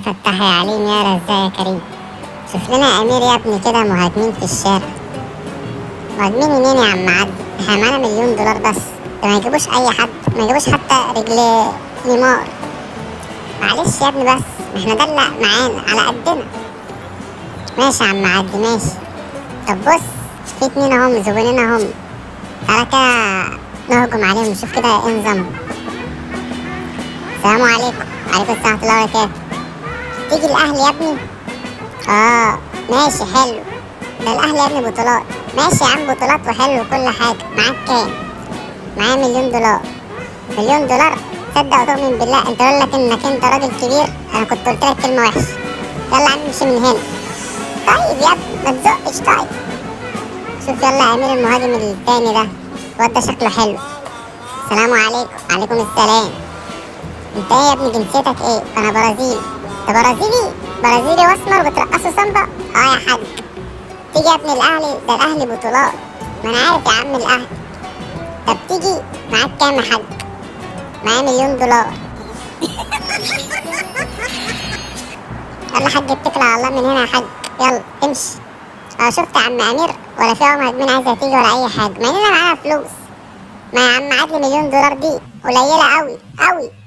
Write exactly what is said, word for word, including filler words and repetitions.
فتح يا عليم يا رزاق يا كريم. شوف لنا امير يا ابني كده مهاجمين في الشارع. مهاجمين منين يا عم عدي؟ احنا معانا مليون دولار بس، ده ما يجيبوش اي حد، ما يجيبوش حتى رجل نيمار. معلش يا ابني بس، ما احنا ده اللي معانا على قدنا. ماشي يا عم عدي ماشي. طب بص، في اتنين اهم زبونين اهم، تعالى كده نهجم عليهم نشوف كده ايه نظامهم. السلام عليكم. وعليكم السلام ورحمة الله وبركاته. تيجي الاهلي يا ابني؟ اه ماشي حلو، ده الاهلي يا ابني بطولات. ماشي يا عم بطولات وحلو وكل حاجة. معاك كام؟ معايا مليون دولار. مليون دولار؟ تصدق وتؤمن بالله انت لولا انك انت راجل كبير انا كنت قلت لك كلمة وحشة. يلا يا عم امشي من هنا. طيب يا ابني ما تزقش. طيب شوف يلا يا امير المهاجم التاني ده، الواد ده شكله حلو. السلام عليكم. وعليكم السلام. انت ايه يا ابني جنسيتك ايه؟ انا برازيلي. انت برازيلي؟ برازيلي واسمر بترقصوا سامبا؟ اه يا حاج. تيجي يا ابني الاهلي؟ ده الاهلي بطولات. ما انا عارف يا عم الاهلي. طب تيجي؟ معاك كام يا حاج؟ معايا مليون دولار. يلا يا حاج اتكل على الله من هنا يا حاج. يلا امشي. اه شفت يا عم امير؟ ولا في مهاجمين عايزه تيجي ولا اي حاجه، مع اننا معانا فلوس. ما يا عم عدلي مليون دولار دي قليله قوي قوي.